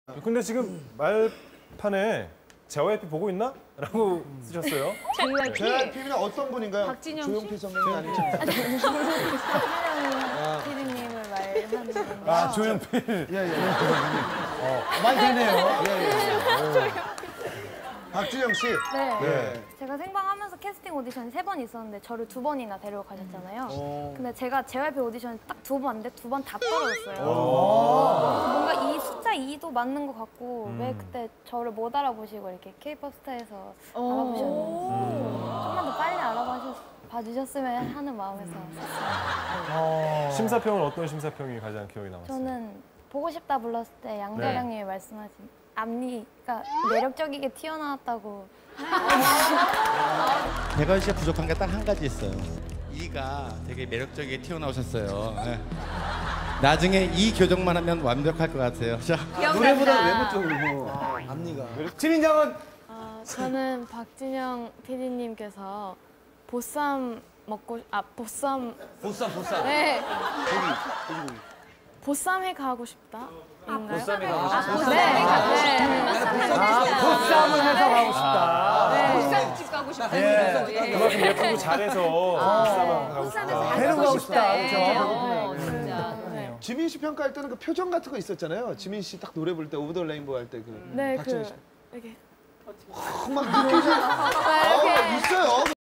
근데 지금 말판에 JYP 보고 있나? 라고 쓰셨어요. JYP는 어떤 분인가요? 박진영 조용필 씨? 선배님 아니죠? 피디님을 말하는 건가요? 아, 조용필. 예. 많이 되네요. 박진영 씨. 네. 네. 제가 생방하면서 캐스팅 오디션이 3번 있었는데 저를 2번이나 데려가셨잖아요. 근데 제가 JYP 오디션 딱 2번 봤는데 2번 다 떨어졌어요. 뭔가 이 숫자 2도 맞는 것 같고 왜 그때 저를 못 알아보시고 이렇게 K-pop 스타에서 알아보셨는지 좀만 더 빨리 봐주셨으면 하는 마음에서 샀어요. 심사평은 어떤 심사평이 가장 기억에 남았어요? 저는 보고 싶다 불렀을 때 양자량님이 말씀하신 앞니가 매력적이게 튀어나왔다고. 백원 씨가 부족한 게 딱 한 가지 있어요. 이가 되게 매력적이게 튀어나오셨어요. 네. 나중에 이 교정만 하면 완벽할 것 같아요. 자, 노래보다 외모 쪽으로 앞니가. 진인장은 저는 박진영 PD님께서 보쌈 먹고 보쌈. 네. 보쌈회 가고 싶다. 보쌈회 가고 싶다. 보쌈을 해서 가고 싶다. 보쌈집 가고 싶다. 그만큼 예쁘고 잘해서 보쌈을 가고 싶다. 배로 가고 싶다. 진짜. 지민 씨 평가할 때는 그 표정 같은 거 있었잖아요. 지민 씨 딱 노래 부를 때 오브 더 레인보우 할 때 그 네, 박진영 씨. 이렇게 막 느껴지는 있어요.